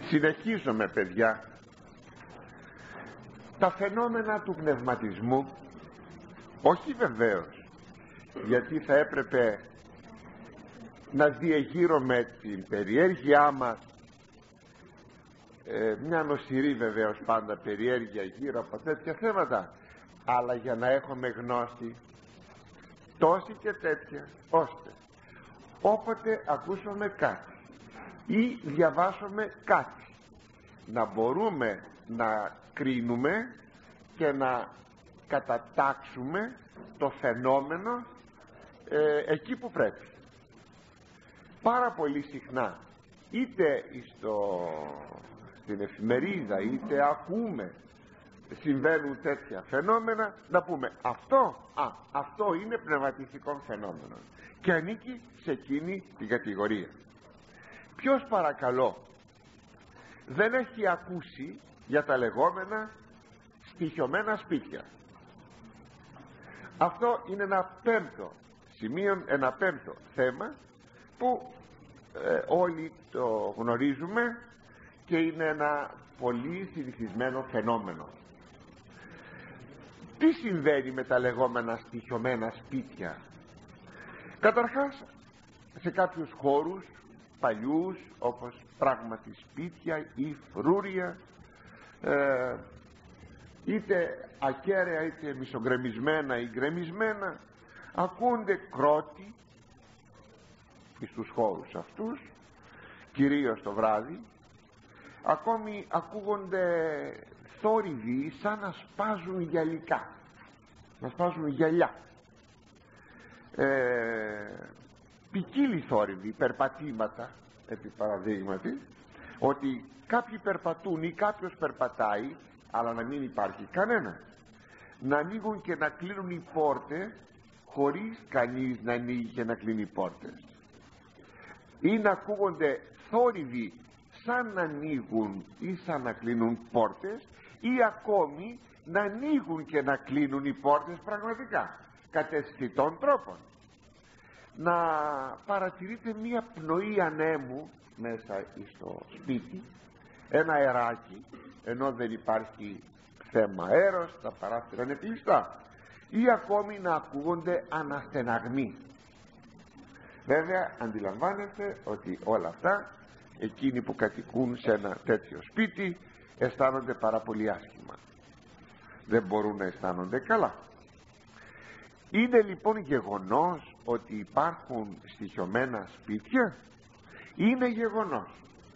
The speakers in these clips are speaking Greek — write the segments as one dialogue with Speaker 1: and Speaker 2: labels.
Speaker 1: Συνεχίζουμε, παιδιά. Τα φαινόμενα του πνευματισμού, όχι βεβαίως γιατί θα έπρεπε να διεγείρουμε την περιέργειά μας, μια νοσηρή βεβαίως πάντα περιέργεια γύρω από τέτοια θέματα, αλλά για να έχουμε γνώση τόση και τέτοια, ώστε όποτε ακούσουμε κάτι ή διαβάσουμε κάτι να μπορούμε να κρίνουμε και να κατατάξουμε το φαινόμενο εκεί που πρέπει. Πάρα πολύ συχνά, είτε στην εφημερίδα είτε ακούμε συμβαίνουν τέτοια φαινόμενα, να πούμε αυτό είναι πνευματιστικό φαινόμενο και ανήκει σε εκείνη την κατηγορία. Ποιος, παρακαλώ, δεν έχει ακούσει για τα λεγόμενα στοιχειωμένα σπίτια? Αυτό είναι ένα πέμπτο σημείο, ένα πέμπτο θέμα που όλοι το γνωρίζουμε και είναι ένα πολύ συνηθισμένο φαινόμενο. Τι συμβαίνει με τα λεγόμενα στοιχειωμένα σπίτια? Καταρχάς, σε κάποιους χώρους παλιούς, όπως πράγματι σπίτια ή φρούρια, είτε ακέραια είτε μισογκρεμισμένα ή γκρεμισμένα, ακούνται κρότοι στους χώρους αυτούς, κυρίως το βράδυ. Ακόμη ακούγονται θόρυβοι σαν να σπάζουν γυαλικά, να σπάζουν γυαλιά, ποικίλοι θόρυβοι, περπατήματα, επί παραδείγματι, ότι κάποιοι περπατούν ή κάποιος περπατάει, αλλά να μην υπάρχει κανένα, να ανοίγουν και να κλείνουν οι πόρτες χωρίς κανείς να ανοίγει και να κλείνει οι πόρτες, ή να ακούγονται θόρυβοι σαν να ανοίγουν ή σαν να κλείνουν πόρτες, ή ακόμη να ανοίγουν και να κλείνουν οι πόρτες πραγματικά κατ' αισθητών τρόπων. Να παρατηρείτε μία πνοή ανέμου μέσα στο σπίτι, ένα αεράκι, ενώ δεν υπάρχει θέμα αέρος, τα παράθυρα είναι κλειστά, ή ακόμη να ακούγονται αναστεναγμοί. Βέβαια αντιλαμβάνεστε ότι όλα αυτά εκείνοι που κατοικούν σε ένα τέτοιο σπίτι αισθάνονται πάρα πολύ άσχημα, δεν μπορούν να αισθάνονται καλά. Είναι λοιπόν γεγονός ότι υπάρχουν στοιχειωμένα σπίτια? Είναι γεγονός.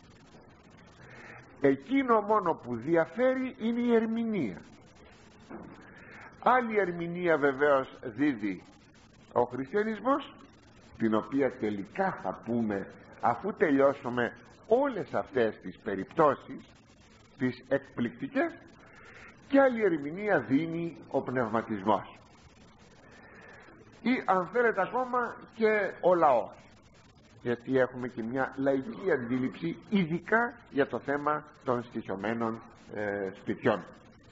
Speaker 1: Εκείνο μόνο που διαφέρει είναι η ερμηνεία. Άλλη ερμηνεία βεβαίως δίδει ο χριστιανισμός, την οποία τελικά θα πούμε αφού τελειώσουμε όλες αυτές τις περιπτώσεις, τις εκπληκτικές, και άλλη ερμηνεία δίνει ο πνευματισμός, ή αν θέλετε ακόμα και ο λαός, γιατί έχουμε και μια λαϊκή αντίληψη ειδικά για το θέμα των στοιχειωμένων σπιτιών.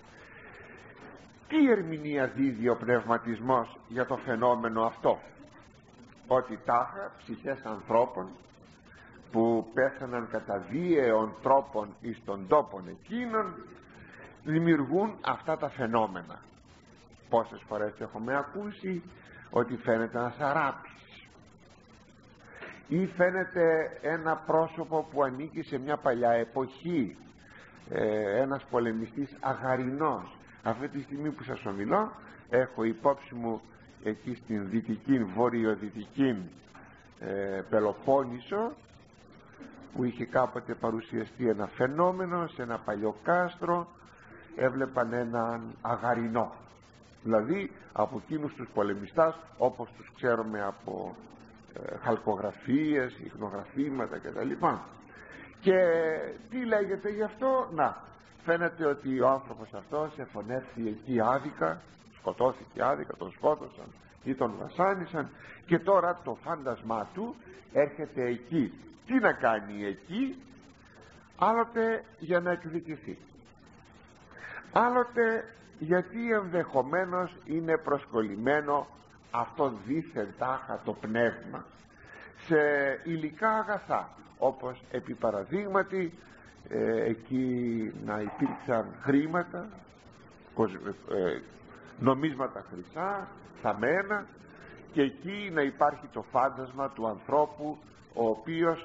Speaker 1: Τι ερμηνεία δίδει ο πνευματισμός για το φαινόμενο αυτό? Ότι τάχα ψυχές ανθρώπων που πέθαναν κατά βίαιων τρόπων εις των τόπων εκείνων δημιουργούν αυτά τα φαινόμενα. Πόσες φορές έχουμε ακούσει ότι φαίνεται ένας αράπης, ή φαίνεται ένα πρόσωπο που ανήκει σε μια παλιά εποχή, ένας πολεμιστής αγαρινός. Αυτή τη στιγμή που σας ομιλώ έχω υπόψη μου εκεί στην δυτική, βορειοδυτική Πελοπόννησο, που είχε κάποτε παρουσιαστεί ένα φαινόμενο σε ένα παλιό κάστρο. Έβλεπαν έναν αγαρινό, δηλαδή από εκείνους τους πολεμιστάς όπως τους ξέρουμε από χαλκογραφίες, ιχνογραφήματα κτλ. Και τι λέγεται γι' αυτό? Να, φαίνεται ότι ο άνθρωπος αυτός εφωνεύθη εκεί άδικα, σκοτώθηκε άδικα, τον σκότωσαν ή τον βασάνισαν, και τώρα το φάντασμά του έρχεται εκεί. Τι να κάνει εκεί? Άλλοτε για να εκδικηθεί, άλλοτε γιατί ενδεχομένως είναι προσκολλημένο αυτό δίθεν τάχα το πνεύμα σε υλικά αγαθά, όπως επί παραδείγματι εκεί να υπήρξαν χρήματα, νομίσματα χρυσά, θαμμένα, και εκεί να υπάρχει το φάντασμα του ανθρώπου ο οποίος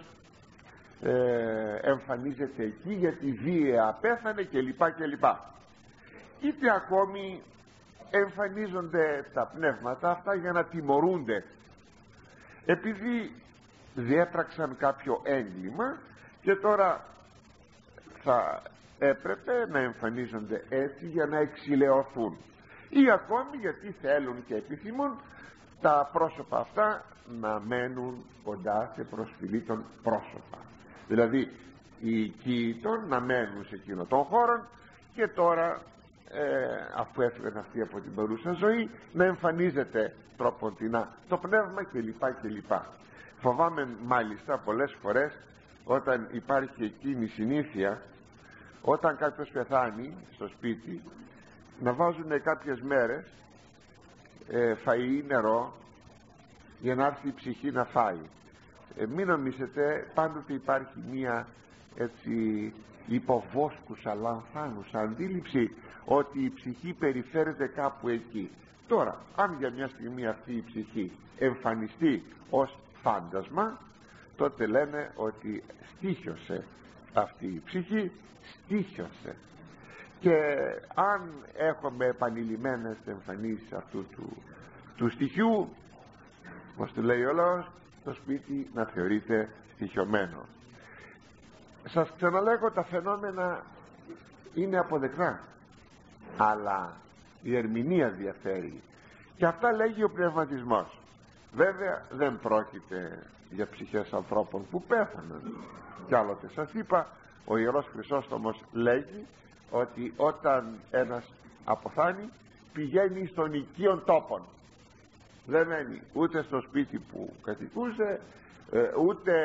Speaker 1: εμφανίζεται εκεί γιατί βίαια πέθανε κλπ. Είτε ακόμη εμφανίζονται τα πνεύματα αυτά για να τιμωρούνται επειδή διέπραξαν κάποιο έγκλημα και τώρα θα έπρεπε να εμφανίζονται έτσι για να εξηλαιωθούν, ή ακόμη γιατί θέλουν και επιθυμούν τα πρόσωπα αυτά να μένουν κοντά σε προσφυλίτων πρόσωπα, δηλαδή οι οικοίτων να μένουν σε εκείνο των χώρων και τώρα αφού έφυγαν αυτοί από την παρούσα ζωή να εμφανίζεται τροποντινά το πνεύμα κλπ. Φοβάμαι μάλιστα πολλές φορές όταν υπάρχει εκείνη η συνήθεια, όταν κάποιος πεθάνει στο σπίτι, να βάζουν κάποιες μέρες φαΐ, νερό, για να έρθει η ψυχή να φάει. Μην νομίζετε, πάντοτε υπάρχει μία έτσι υποβόσκουσα, λανθάνουσα αντίληψη ότι η ψυχή περιφέρεται κάπου εκεί. Τώρα, αν για μια στιγμή αυτή η ψυχή εμφανιστεί ως φάντασμα, τότε λένε ότι στοίχιωσε αυτή η ψυχή, στοίχιωσε. Και αν έχουμε επανειλημμένες εμφανίσεις αυτού του στοιχείου, όπως του λέει ο λαός, το σπίτι να θεωρείται στοιχειωμένο. Σας ξαναλέγω, τα φαινόμενα είναι αποδεκτά, αλλά η ερμηνεία διαφέρει, και αυτά λέγει ο πνευματισμός. Βέβαια δεν πρόκειται για ψυχές ανθρώπων που πέθαναν, κι άλλοτε σας είπα, ο Ιερός Χρυσόστομος λέγει ότι όταν ένας αποθάνει πηγαίνει στον οικείον τόπον, δεν μένει ούτε στο σπίτι που κατοικούσε, ούτε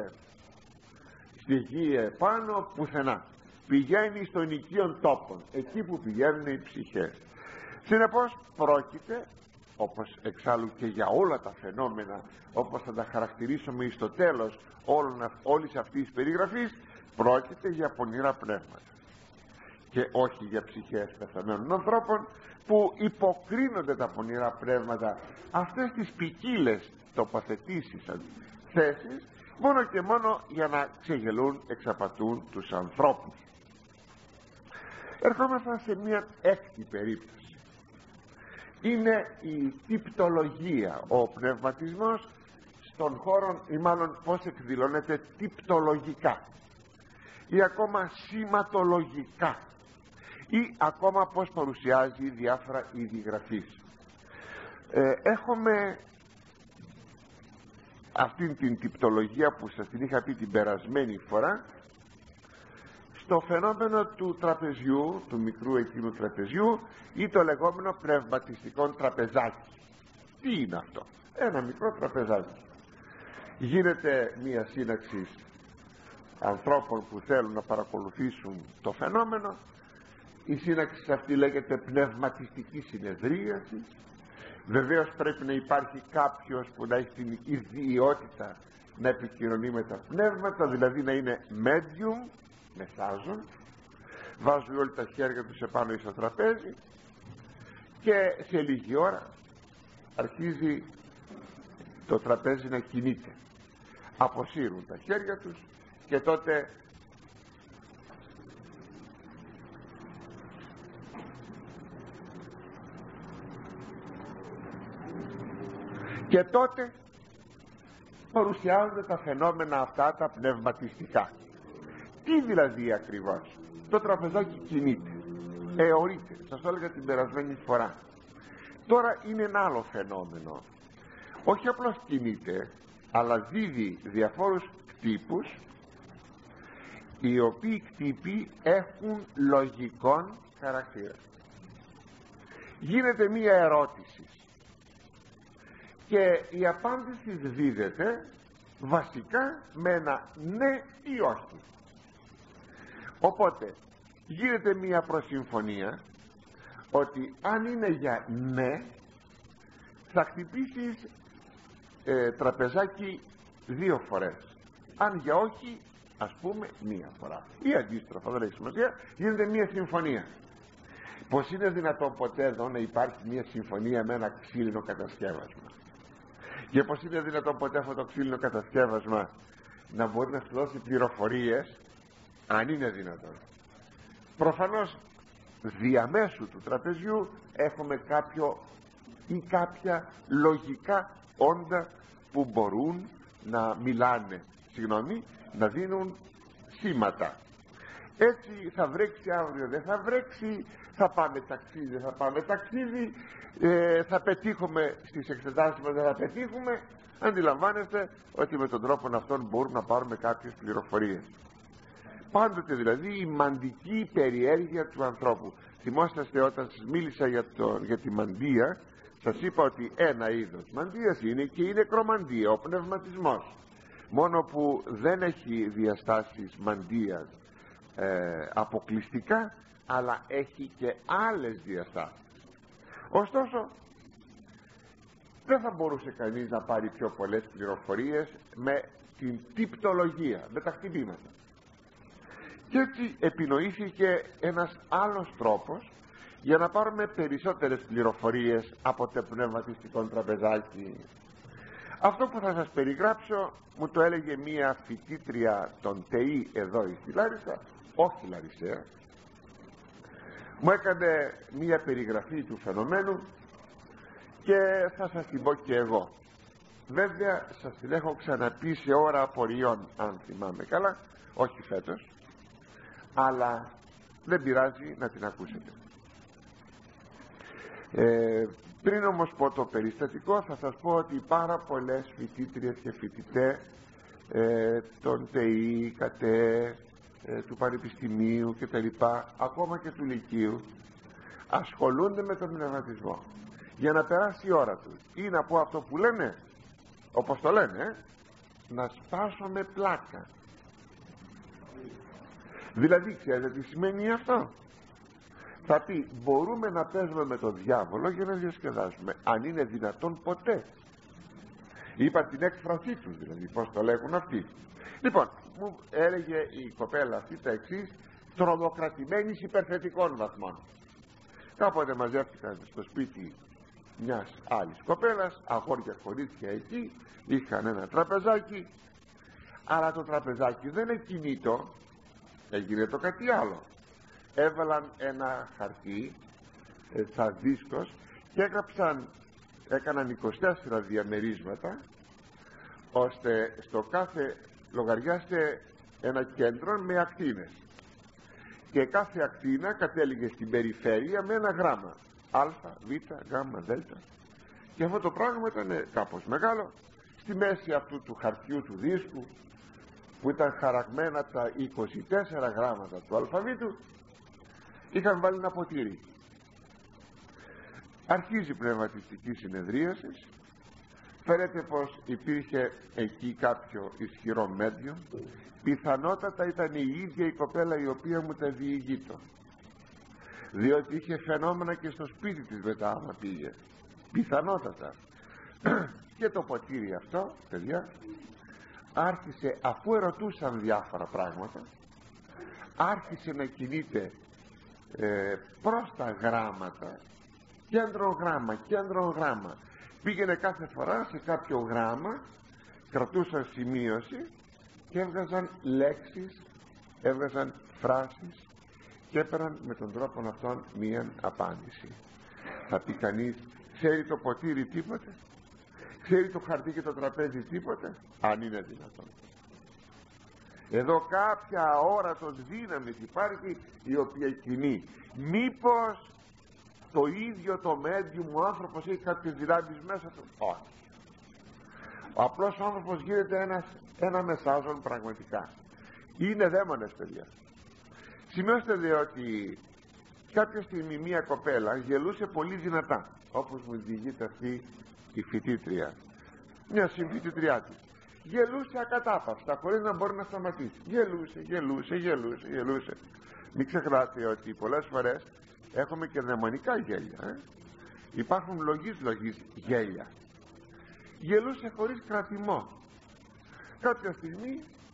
Speaker 1: στη γη επάνω, πουθενά. Πηγαίνει στον οικείον τόπον, εκεί που πηγαίνουν οι ψυχές. Συνεπώς πρόκειται, όπως εξάλλου και για όλα τα φαινόμενα, όπως θα τα χαρακτηρίσουμε στο τέλος όλης αυτής της περιγραφής, πρόκειται για πονηρά πνεύματα και όχι για ψυχές πεθαμένων ανθρώπων, που υποκρίνονται τα πονηρά πνεύματα αυτές τις ποικίλες τοποθετήσεις, θέσεις, μόνο και μόνο για να ξεγελούν, εξαπατούν τους ανθρώπους. Ερχόμαστε σε μια έκτη περίπτωση. Είναι η τυπτολογία, ο πνευματισμός στον χώρο, ή μάλλον πώς εκδηλώνεται τυπτολογικά, ή ακόμα σηματολογικά, ή ακόμα πώς παρουσιάζει διάφορα είδη γραφής. Έχουμε αυτήν την τυπτολογία που σας την είχα πει την περασμένη φορά στο φαινόμενο του τραπεζιού, του μικρού εκείνου τραπεζιού, ή το λεγόμενο πνευματιστικό τραπεζάκι. Τι είναι αυτό? Ένα μικρό τραπεζάκι. Γίνεται μία σύναξη ανθρώπων που θέλουν να παρακολουθήσουν το φαινόμενο. Η σύναξη αυτή λέγεται πνευματιστική συνεδρίαση. Βεβαίως πρέπει να υπάρχει κάποιος που να έχει την ιδιότητα να επικοινωνεί με τα πνεύματα, δηλαδή να είναι medium, μεσάζων. Βάζουν όλοι τα χέρια τους επάνω στο τραπέζι και σε λίγη ώρα αρχίζει το τραπέζι να κινείται. Αποσύρουν τα χέρια τους και τότε παρουσιάζονται τα φαινόμενα αυτά τα πνευματιστικά. Τι δηλαδή ακριβώς? Το τραπεζάκι κινείται, αιωρείται, σας το έλεγα την περασμένη φορά. Τώρα είναι ένα άλλο φαινόμενο. Όχι απλώς κινείται, αλλά δίδει διαφόρους κτύπους, οι οποίοι κτύποι έχουν λογικών χαρακτήρα. Γίνεται μία ερώτηση και η απάντηση δίδεται βασικά με ένα ναι ή όχι. Οπότε γίνεται μία προσυμφωνία ότι αν είναι για ναι θα χτυπήσεις τραπεζάκι 2 φορές, αν για όχι ας πούμε μία φορά, ή αντίστροφα, δεν έχει σημασία, γίνεται μία συμφωνία. Πως είναι δυνατόν ποτέ εδώ να υπάρχει μία συμφωνία με ένα ξύλινο κατασκεύασμα? Και πως είναι δυνατόν ποτέ αυτό το ξύλινο κατασκεύασμα να μπορεί να σου δώσει πληροφορίες, αν είναι δυνατόν? Προφανώς διαμέσου του τραπεζιού έχουμε κάποιο ή κάποια λογικά όντα που μπορούν να μιλάνε, να δίνουν σήματα. Έτσι θα βρέξει αύριο, δεν θα βρέξει, θα πάμε ταξίδι, δεν θα πάμε ταξίδι, θα πετύχουμε στις εξετάσεις μας, δεν θα πετύχουμε. Αντιλαμβάνεστε ότι με τον τρόπο αυτόν μπορούμε να πάρουμε κάποιες πληροφορίες. Πάντοτε δηλαδή η μαντική περιέργεια του ανθρώπου. Θυμόσαστε όταν σας μίλησα για τη μαντεία, σας είπα ότι ένα είδος μαντείας είναι και η νεκρομαντεία, ο πνευματισμός. Μόνο που δεν έχει διαστάσεις μαντείας αποκλειστικά, αλλά έχει και άλλες διαστάσεις. Ωστόσο δεν θα μπορούσε κανείς να πάρει πιο πολλές πληροφορίες με την τυπτολογία, με τα χτυπήματα. Και έτσι επινοήθηκε ένας άλλος τρόπος για να πάρουμε περισσότερες πληροφορίες από το πνευματιστικό τραπεζάκι. Αυτό που θα σας περιγράψω μου το έλεγε μία φοιτήτρια των ΤΕΗ εδώ στη Λάρισα, όχι Λαρισαία. Μου έκανε μία περιγραφή του φαινομένου και θα σας την πω και εγώ. Βέβαια σας την έχω ξαναπεί σε ώρα απορριών, αν θυμάμαι καλά, όχι φέτος, αλλά δεν πειράζει να την ακούσετε. Πριν όμως πω το περιστατικό, θα σας πω ότι πάρα πολλές φοιτήτριες και φοιτητές των ΤΕΗ, ΚΑΤΕ, του Πανεπιστημίου κτλ, ακόμα και του Λυκείου, ασχολούνται με τον πνευματισμό για να περάσει η ώρα τους, ή να πω αυτό που λένε, όπως το λένε, να σπάσω με πλάκα. Δηλαδή ξέρετε τι σημαίνει αυτό? Θα πει μπορούμε να παίζουμε με τον διάβολο για να διασκεδάσουμε, αν είναι δυνατόν ποτέ. Είπα την έκφρασή τους, δηλαδή πως το λέγουν αυτοί. Λοιπόν, μου έλεγε η κοπέλα αυτή τα εξής, τρομοκρατημένης υπερθετικών βαθμών. Κάποτε μαζεύτηκαν στο σπίτι μιας άλλης κοπέλας, αγόρια κορίτσια εκεί, είχαν ένα τραπεζάκι, αλλά το τραπεζάκι δεν εκκινήτο, έγινε το κάτι άλλο. Έβαλαν ένα χαρτί σαν δίσκος και έκαναν 24 διαμερίσματα, ώστε στο κάθε λογαριάστε ένα κέντρο με ακτίνες, και κάθε ακτίνα κατέληγε στην περιφέρεια με ένα γράμμα, α, β, γ, δ, και αυτό το πράγμα ήταν κάπως μεγάλο. Στη μέση αυτού του χαρτιού του δίσκου, που ήταν χαραγμένα τα 24 γράμματα του αλφαβήτου, είχαν βάλει ένα ποτήρι. Αρχίζει η πνευματιστική συνεδρίαση. Φαίνεται πως υπήρχε εκεί κάποιο ισχυρό μέντιο. Πιθανότατα ήταν η ίδια η κοπέλα η οποία μου τα διηγείτο, διότι είχε φαινόμενα και στο σπίτι της μετά άμα πήγε. Πιθανότατα. Και το ποτήρι αυτό, παιδιά, άρχισε, αφού ερωτούσαν διάφορα πράγματα, άρχισε να κινείται προς τα γράμματα, κέντρο γράμμα. Πήγαινε κάθε φορά σε κάποιο γράμμα, κρατούσαν σημείωση και έβγαζαν λέξεις, έβγαζαν φράσεις και έπαιρναν με τον τρόπο αυτόν μία απάντηση. Θα πει κανείς, ξέρει το ποτήρι τίποτε? Ξέρει το χαρτί και το τραπέζι τίποτε? Αν είναι δυνατόν. Εδώ κάποια όρατος δύναμη υπάρχει η οποία κινεί. Μήπως το ίδιο το medium ο άνθρωπος έχει κάποιες δυνάμεις μέσα του? Όχι. Ο απλός άνθρωπος γίνεται ένα μεσάζον πραγματικά. Είναι δαίμονες, παιδιά. Σημειώστε δε ότι κάποια στιγμή μία κοπέλα γελούσε πολύ δυνατά, όπως μου διηγείται αυτή η φοιτήτρια, μια συμφοιτητριά της. Γελούσε ακατάπαυστα, χωρίς να μπορεί να σταματήσει. Γελούσε. Μην ξεχνάτε ότι πολλές φορές έχουμε και δαιμονικά γέλια. Υπάρχουν λογής γέλια. Γελούσε χωρίς κρατημό. Κάποια στιγμή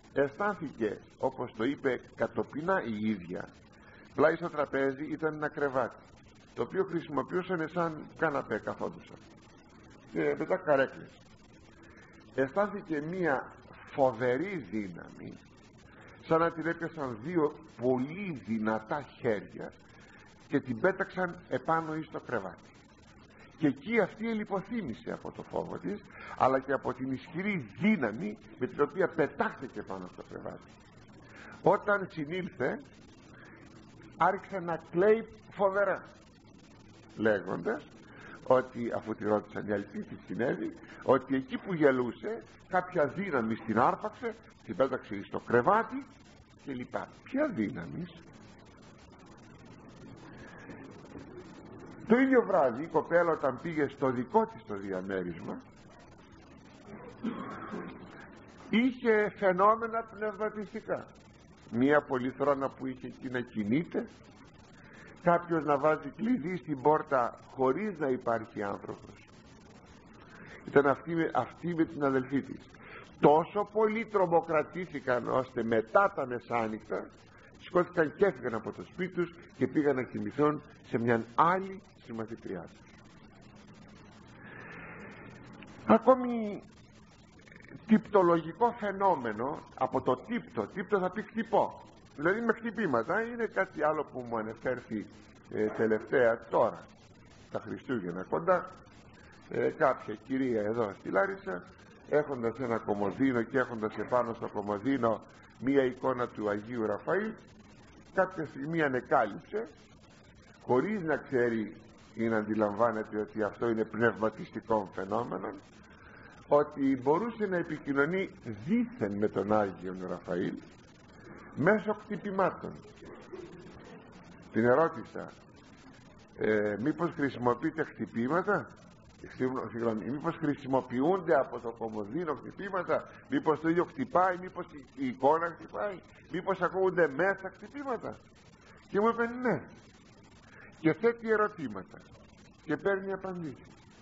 Speaker 1: αισθάνθηκε, όπως το είπε κατοπινά η ίδια, πλάι στο τραπέζι ήταν ένα κρεβάτι το οποίο χρησιμοποιούσαν σαν καναπέ, καθόντουσαν και μετά καρέκλες. Αισθάνθηκε μία φοβερή δύναμη, σαν να την έπιασαν δύο πολύ δυνατά χέρια και την πέταξαν επάνω εις το κρεβάτι. Και εκεί αυτή ελιποθύμησε από το φόβο της, αλλά και από την ισχυρή δύναμη με την οποία πετάχθηκε πάνω στο κρεβάτι. Όταν συνήλθε, άρχισε να κλαίει φοβερά, λέγοντας ότι, αφού τη ρώτησαν οι άλλοι τι συνέβη, ότι εκεί που γελούσε κάποια δύναμη την άρπαξε, την πέταξε στο κρεβάτι και λοιπά. Ποια δύναμη? Το ίδιο βράδυ η κοπέλα, όταν πήγε στο δικό της το διαμέρισμα, είχε φαινόμενα πνευματιστικά. Μία πολυθρόνα που είχε εκεί να κινείται, κάποιος να βάζει κλειδί στην πόρτα χωρίς να υπάρχει άνθρωπος. Ήταν αυτή με την αδελφή της. Τόσο πολύ τρομοκρατήθηκαν ώστε μετά τα μεσάνυχτα σηκώθηκαν και έφυγαν από το σπίτι τους και πήγαν να κοιμηθούν σε μια άλλη συμμαθητριά τους. Ακόμη τυπτολογικό φαινόμενο από το τύπτο θα πει χτυπώ, δηλαδή με χτυπήματα. Είναι κάτι άλλο που μου ανεφέρθη τελευταία τώρα τα Χριστούγεννα κοντά. Κάποια κυρία εδώ στη Λάρισα, έχοντας ένα κομμωδίνο και έχοντας επάνω στο κομμωδίνο μία εικόνα του Αγίου Ραφαήλ, κάποια στιγμή ανεκάλυψε, χωρίς να ξέρει ή να αντιλαμβάνεται ότι αυτό είναι πνευματιστικό φαινόμενο, ότι μπορούσε να επικοινωνεί δήθεν με τον Άγιο Ραφαήλ μέσω χτυπημάτων. Την ερώτησα, μήπως χρησιμοποιείτε χτυπήματα, μήπως χρησιμοποιούνται από το κομμωδίνο χτυπήματα, μήπως το ίδιο χτυπάει, μήπως η εικόνα χτυπάει, μήπως ακούγονται μέσα χτυπήματα? Και μου είπε ναι, και θέτει ερωτήματα και παίρνει απαντήσεις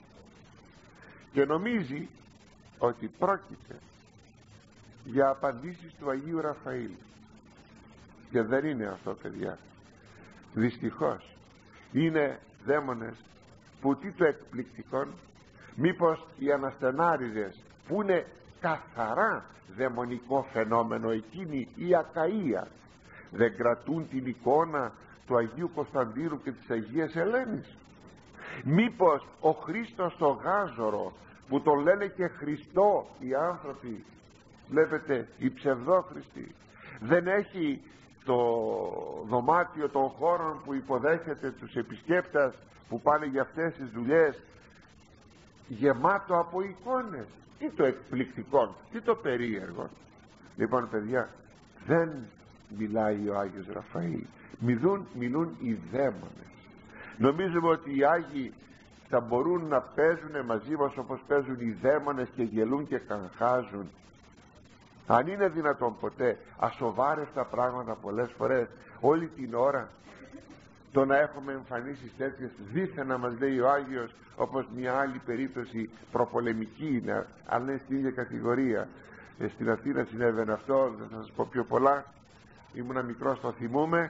Speaker 1: και νομίζει ότι πρόκειται για απαντήσεις του Αγίου Ραφαήλ, και δεν είναι αυτό, παιδιά. Δυστυχώς είναι δαίμονες που τι το εκπληκτικόν, μήπως οι αναστενάριδες που είναι καθαρά δαιμονικό φαινόμενο, εκείνη η ακαΐα, δεν κρατούν την εικόνα του Αγίου Κωνσταντίνου και της Αγίας Ελένης? Μήπως ο Χρήστος το Γάζορο, που τον λένε και Χριστό οι άνθρωποι, βλέπετε, οι ψευδόχριστοι, δεν έχει το δωμάτιο των χώρων που υποδέχεται τους επισκέπτες που πάνε για αυτές τις δουλειές γεμάτο από εικόνες? Τι το εκπληκτικό, τι το περίεργο? Λοιπόν, παιδιά, δεν μιλάει ο Άγιος Ραφαήλ, μιλούν οι δαίμονες. Νομίζουμε ότι οι Άγιοι θα μπορούν να παίζουν μαζί μας όπως παίζουν οι δαίμονες και γελούν και καγχάζουν? Αν είναι δυνατόν ποτέ ασοβάρευτα πράγματα πολλές φορές όλη την ώρα, το να έχουμε εμφανίσεις τέτοιες δίθεν να μας λέει ο Άγιος, όπως μια άλλη περίπτωση προπολεμική είναι, αλλά είναι στην ίδια κατηγορία. Στην Αθήνα συνέβαινε αυτό, δεν θα σας πω πιο πολλά, ήμουνα μικρός, το θυμούμαι.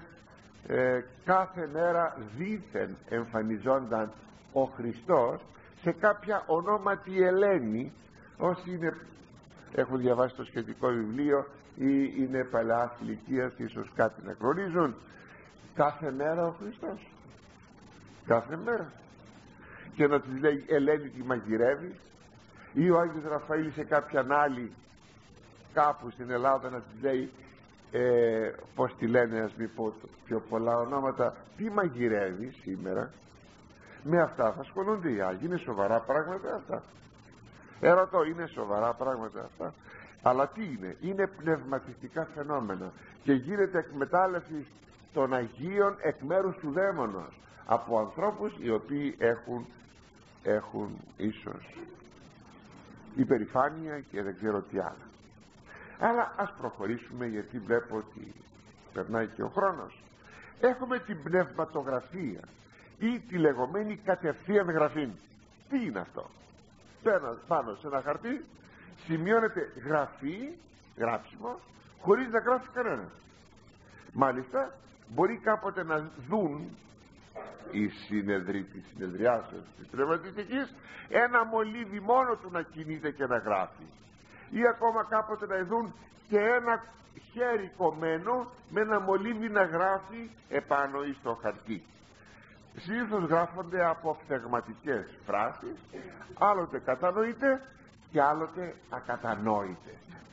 Speaker 1: Κάθε μέρα δίθεν εμφανιζόνταν ο Χριστός σε κάποια ονόματι Ελένη. Όσοι έχουν διαβάσει το σχετικό βιβλίο ή είναι παλαιάς ηλικίας, ίσως κάτι να γνωρίζουν, κάθε μέρα ο Χριστός, κάθε μέρα, και να της λέει Ελένη τη μαγειρεύει, ή ο Άγιος Ραφαήλ σε κάποιαν άλλη κάπου στην Ελλάδα να της λέει πως τη λένε, ας μην πω πιο πολλά ονόματα, τι μαγειρεύει σήμερα? Με αυτά θα ασχολούνται οι Άγιοι. Είναι σοβαρά πράγματα αυτά? Ερωτώ, είναι σοβαρά πράγματα αυτά? Αλλά τι είναι? Είναι πνευματιστικά φαινόμενα και γίνεται εκμετάλλευση των Αγίων εκ μέρους του δαίμονος από ανθρώπους οι οποίοι έχουν ίσως υπερηφάνεια και δεν ξέρω τι άλλο. Αλλά ας προχωρήσουμε, γιατί βλέπω ότι περνάει και ο χρόνος. Έχουμε την πνευματογραφία ή τη λεγόμενη κατευθείαν γραφή. Τι είναι αυτό? Πάνω σε ένα χαρτί σημειώνεται γραφή, γράψιμο, χωρίς να γράφει κανένα. Μάλιστα μπορεί κάποτε να δουν οι συνεδριάσεις της πνευματικής ένα μολύβι μόνο του να κινείται και να γράφει, ή ακόμα κάποτε να δουν και ένα χέρι κομμένο με ένα μολύβι να γράφει επάνω ή στο χαρτί. Συνήθως γράφονται από φθεγματικές φράσεις, άλλοτε κατανοείται και άλλοτε ακατανόητε.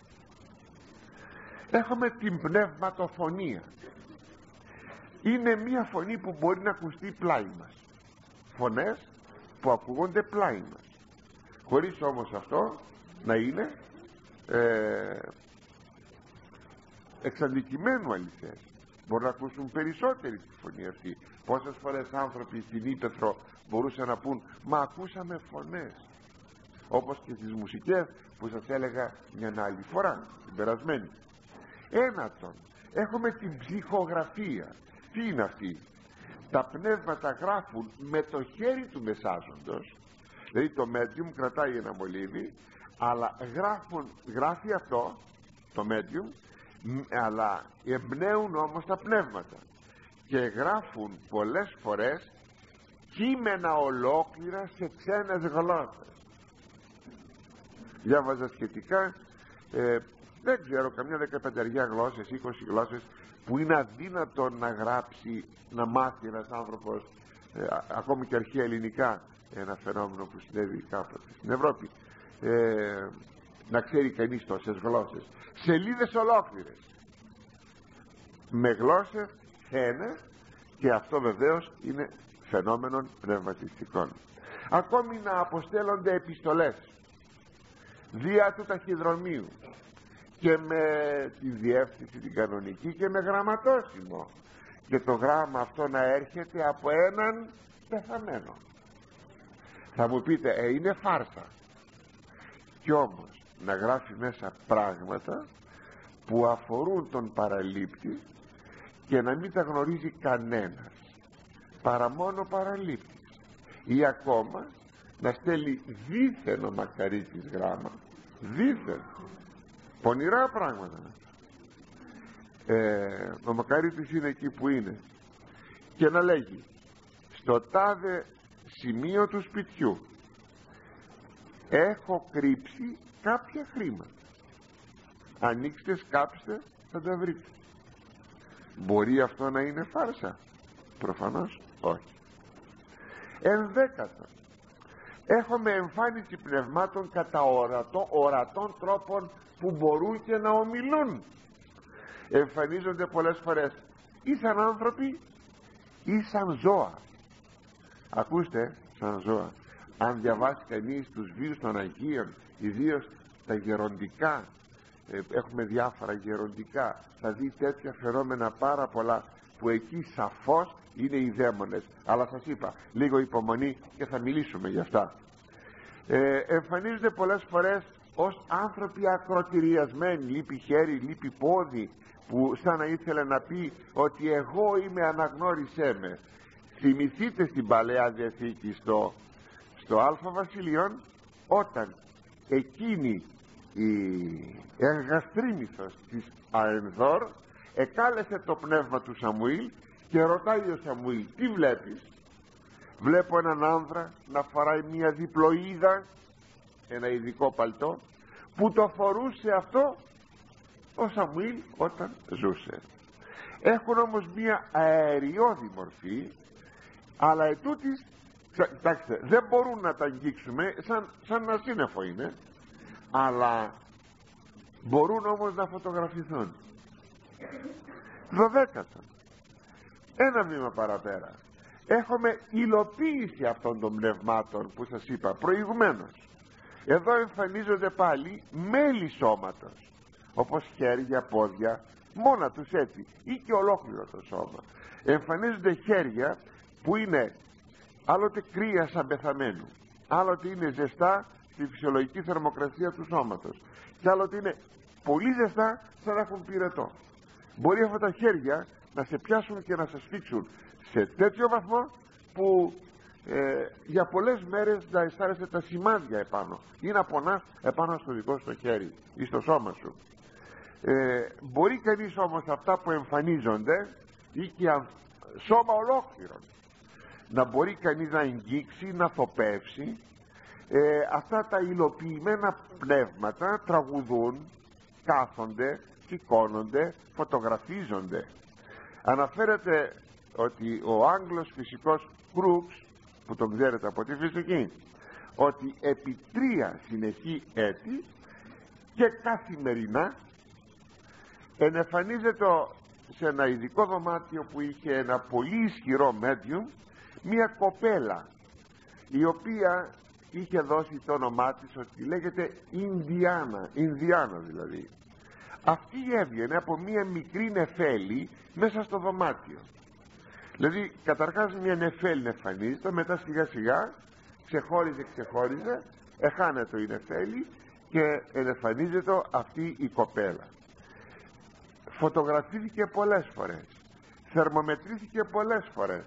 Speaker 1: Έχουμε την πνευματοφωνία. Είναι μία φωνή που μπορεί να ακουστεί πλάι μας, φωνές που ακούγονται πλάι μας, χωρίς όμως αυτό να είναι εξαντικειμένου αληθές. Μπορεί να ακούσουν περισσότεροι τη φωνή αυτή. Πόσες φορές άνθρωποι στην ύπαιθρο μπορούσαν να πούν μα ακούσαμε φωνές, όπως και τις μουσικές που σας έλεγα μια άλλη φορά, την περασμένη. Ένατον, έχουμε την ψυχογραφία. Τι είναι αυτή? Τα πνεύματα γράφουν με το χέρι του μεσάζοντος, δηλαδή το medium κρατάει ένα μολύβι, αλλά γράφει αυτό το medium, αλλά εμπνέουν όμως τα πνεύματα και γράφουν πολλές φορές κείμενα ολόκληρα σε ξένες γλώσσες. Διάβαζα σχετικά δεν ξέρω, καμιά 15 γλώσσες, 20 γλώσσες που είναι αδύνατο να γράψει, να μάθει ένας άνθρωπος ακόμη και αρχαία ελληνικά, ένα φαινόμενο που συνέβη κάποτε στην Ευρώπη, να ξέρει κανείς τόσες γλώσσες, σελίδες ολόκληρες με γλώσσες ξένες, και αυτό βεβαίως είναι φαινόμενο πνευματιστικών. Ακόμη να αποστέλλονται επιστολές δια του ταχυδρομείου και με τη διεύθυνση την κανονική και με γραμματόσημο, και το γράμμα αυτό να έρχεται από έναν πεθαμένο. Θα μου πείτε είναι φάρσα. Κι όμως να γράφει μέσα πράγματα που αφορούν τον παραλήπτη και να μην τα γνωρίζει κανένας παρά μόνο παραλήπτης, ή ακόμα να στέλνει δίθεν ο μακαρίτης γράμμα, δίθεν, πονηρά πράγματα. Ο μακαρίτης είναι εκεί που είναι και να λέγει στο τάδε σημείο του σπιτιού έχω κρύψει κάποια χρήματα, ανοίξτε, σκάψτε, θα τα βρείτε. Μπορεί αυτό να είναι φάρσα? Προφανώς όχι. Ενδέκατον, έχουμε εμφάνιση πνευμάτων κατά ορατών τρόπων που μπορούν και να ομιλούν. Εμφανίζονται πολλές φορές ή σαν άνθρωποι ή σαν ζώα. Ακούστε, σαν ζώα. Αν διαβάσει κανείς τους βίους των Αγίων, ιδίως τα γεροντικά, έχουμε διάφορα γεροντικά, θα δει τέτοια φαινόμενα πάρα πολλά, που εκεί σαφώς είναι οι δαίμονες. Αλλά σας είπα, λίγο υπομονή και θα μιλήσουμε γι' αυτά. Εμφανίζονται πολλές φορές ως άνθρωποι ακροτηριασμένοι, λείπει χέρι, λείπει πόδι, που σαν να ήθελε να πει ότι εγώ είμαι, αναγνώρισέ με. Θυμηθείτε στην Παλαιά Διαθήκη στο Α Βασιλείον, όταν εκείνη η εργαστρίμηθος της Αενδόρ εκάλεσε το πνεύμα του Σαμουήλ και ρωτάει ο Σαμουήλ, τι βλέπεις? Βλέπω έναν άνδρα να φοράει μια διπλοίδα, ένα ειδικό παλτό, που το φορούσε αυτό ο Σαμουήλ όταν ζούσε. Έχουν όμως μια αεριώδη μορφή, αλλά ετούτοις, κοιτάξτε, δεν μπορούν να τα αγγίξουμε, σαν ένα σύννεφο είναι, αλλά μπορούν όμως να φωτογραφηθούν. 12. Ένα βήμα παραπέρα, έχουμε υλοποίηση αυτών των πνευμάτων που σας είπα προηγουμένως. Εδώ εμφανίζονται πάλι μέλη σώματος, όπως χέρια, πόδια, μόνα τους έτσι, ή και ολόκληρο το σώμα. Εμφανίζονται χέρια που είναι άλλοτε κρύα σαν πεθαμένου, άλλοτε είναι ζεστά στη φυσιολογική θερμοκρασία του σώματος, και άλλοτε είναι πολύ ζεστά σαν να έχουν πυρετό. Μπορεί αυτά τα χέρια να σε πιάσουν και να σε σφίξουν σε τέτοιο βαθμό που για πολλές μέρες να αισθάνεσαι τα σημάδια επάνω ή να πονάς επάνω στο δικό σου το χέρι ή στο σώμα σου. Μπορεί κανείς όμως αυτά που εμφανίζονται ή και σώμα ολόκληρο να μπορεί κανείς να αγγίξει, να θοπεύσει. Αυτά τα υλοποιημένα πνεύματα τραγουδούν, κάθονται, σηκώνονται, φωτογραφίζονται. Αναφέρεται ότι ο Άγγλος φυσικός Κρούξ, που τον ξέρετε από τη φυσική, ότι επί 3 συνεχή έτη και καθημερινά ενεφανίζεται σε ένα ειδικό δωμάτιο που είχε ένα πολύ ισχυρό medium, μια κοπέλα η οποία είχε δώσει το όνομά της, ότι λέγεται Ινδιάνα δηλαδή. Αυτή έβγαινε από μια μικρή νεφέλη μέσα στο δωμάτιο. Δηλαδή καταρχάς μια νεφέλη εμφανίζεται, μετά σιγά σιγά ξεχώριζε, εχάνεται η νεφέλη και εμφανίζεται αυτή η κοπέλα. Φωτογραφήθηκε πολλές φορές, θερμομετρήθηκε πολλές φορές,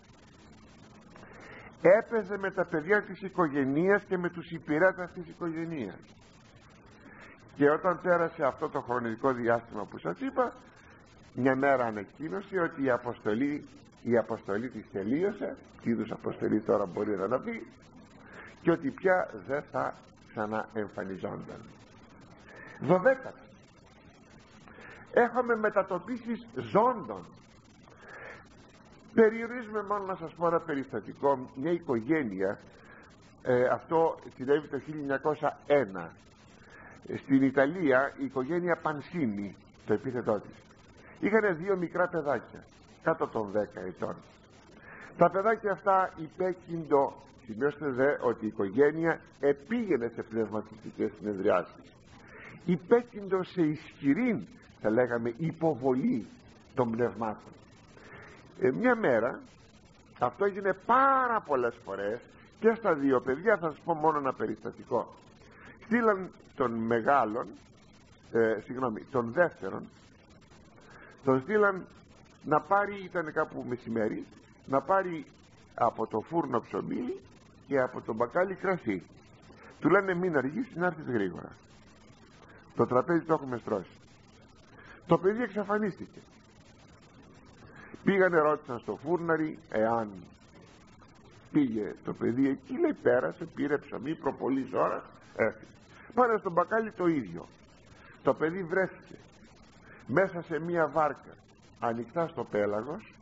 Speaker 1: έπαιζε με τα παιδιά της οικογένειας και με τους υπηρέτες της οικογένειας. Και όταν πέρασε αυτό το χρονικό διάστημα που σας είπα, μια μέρα ανακοίνωσε ότι η αποστολή της τελείωσε. Τι είδους αποστολή τώρα μπορεί να πει? Και ότι πια δεν θα ξαναεμφανιζόνταν. 12. Έχουμε μετατοπίσεις ζώντων. Περιορίζουμε μόνο να σας πω ένα περιστατικό. Μια οικογένεια, αυτό συνέβη το 1901 στην Ιταλία, η οικογένεια Πανσίνη, το επίθετό της. Είχαν 2 μικρά παιδάκια κάτω των 10 ετών. Τα παιδάκια αυτά υπέκυντο, σημειώστε δε ότι η οικογένεια επήγαινε σε πνευματικές συνεδριάσεις, υπέκυντο σε ισχυρή, θα λέγαμε, υποβολή των πνευμάτων. Μια μέρα, αυτό έγινε πάρα πολλές φορές και στα 2 παιδιά. Θα σας πω μόνο ένα περιστατικό. Στείλαν τον μεγάλον, τον δεύτερον, τον στείλαν να πάρει, ήταν κάπου μεσημέρι, να πάρει από το φούρνο ψωμί και από το μπακάλι κρασί. Του λένε μην αργήσει, να έρθεις γρήγορα, το τραπέζι το έχουμε στρώσει. Το παιδί εξαφανίστηκε. Πήγανε, ρώτησαν στο φούρναρι εάν πήγε το παιδί εκεί. Λέει πέρασε, πήρε ψωμί προπολής ώρας, έφυγε. Πάνε στο μπακάλι το ίδιο. Το παιδί βρέθηκε μέσα σε μία βάρκα ανοιχτά στο πέλαγος,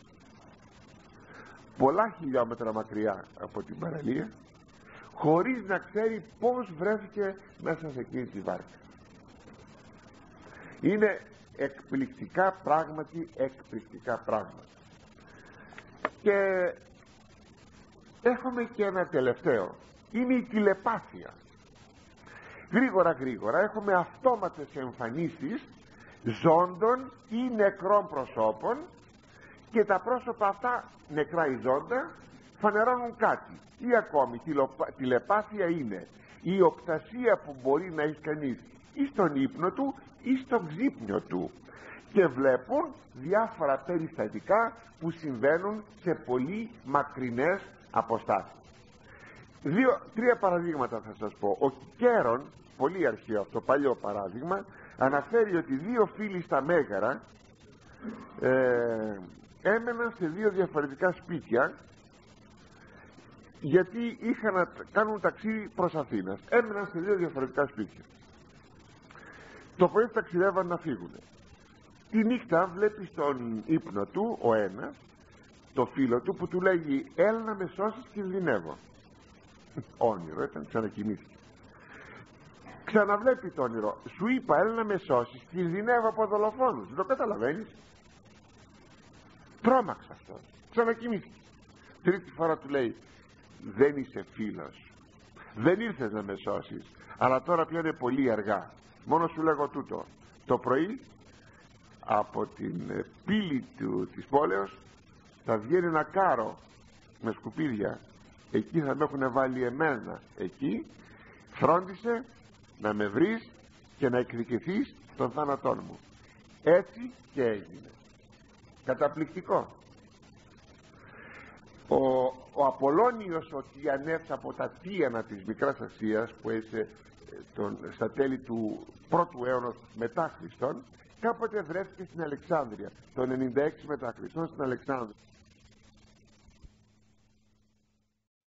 Speaker 1: πολλά χιλιόμετρα μακριά από την παραλία, χωρίς να ξέρει πως βρέθηκε μέσα σε εκείνη τη βάρκα. Είναι εκπληκτικά πράγματι, εκπληκτικά πράγματα. Και έχουμε και ένα τελευταίο, είναι η τηλεπάθεια. Γρήγορα έχουμε αυτόματες εμφανίσεις ζώντων ή νεκρών προσώπων, και τα πρόσωπα αυτά, νεκρά ή ζώντα, φανερώνουν κάτι. Ή ακόμη τηλεπάθεια είναι η οπτασία που μπορεί να έχει κανείς ή στον ύπνο του ή στον ξύπνιο του, και βλέπουν διάφορα περιστατικά που συμβαίνουν σε πολύ μακρινές αποστάσεις. 2-3 παραδείγματα θα σας πω. Ο Κικέρον, πολύ αρχαίο αυτό, παλιό παράδειγμα, αναφέρει ότι 2 φίλοι στα Μέγαρα έμεναν σε 2 διαφορετικά σπίτια, γιατί είχαν να κάνουν ταξίδι προς Αθήνας. Έμεναν σε 2 διαφορετικά σπίτια. Το πρωί ταξιδεύαν να φύγουν. Τη νύχτα βλέπει στον ύπνο του ο ένας το φίλο του που του λέγει έλα να με σώσεις, κινδυνεύω. Όνειρο ήταν, ξανακοιμήθηκε. Ξαναβλέπει το όνειρο, σου είπα έλα να με σώσεις, κινδυνεύω από δολοφόνους. Δεν το καταλαβαίνεις? Τρόμαξε αυτός, ξανακοιμήθηκε. Τρίτη φορά του λέει δεν είσαι φίλος, δεν ήρθες να με σώσεις, αλλά τώρα πια είναι πολύ αργά. Μόνο σου λέγω τούτο, το πρωί από την πύλη της πόλεως θα βγαίνει ένα κάρο με σκουπίδια, εκεί θα με έχουν βάλει εμένα, εκεί φρόντισε να με βρεις και να εκδικηθείς τον θάνατόν μου. Έτσι και έγινε. Καταπληκτικό. Ο Απολώνιος ο Τιανεύς από τα Τίανα της Μικράς Ασίας, που έζησε στα τέλη του πρώτου αιώνα μετά Χριστόν, κάποτε βρέθηκε στην Αλεξάνδρεια, το 96 μετά Χριστόν στην Αλεξάνδρεια.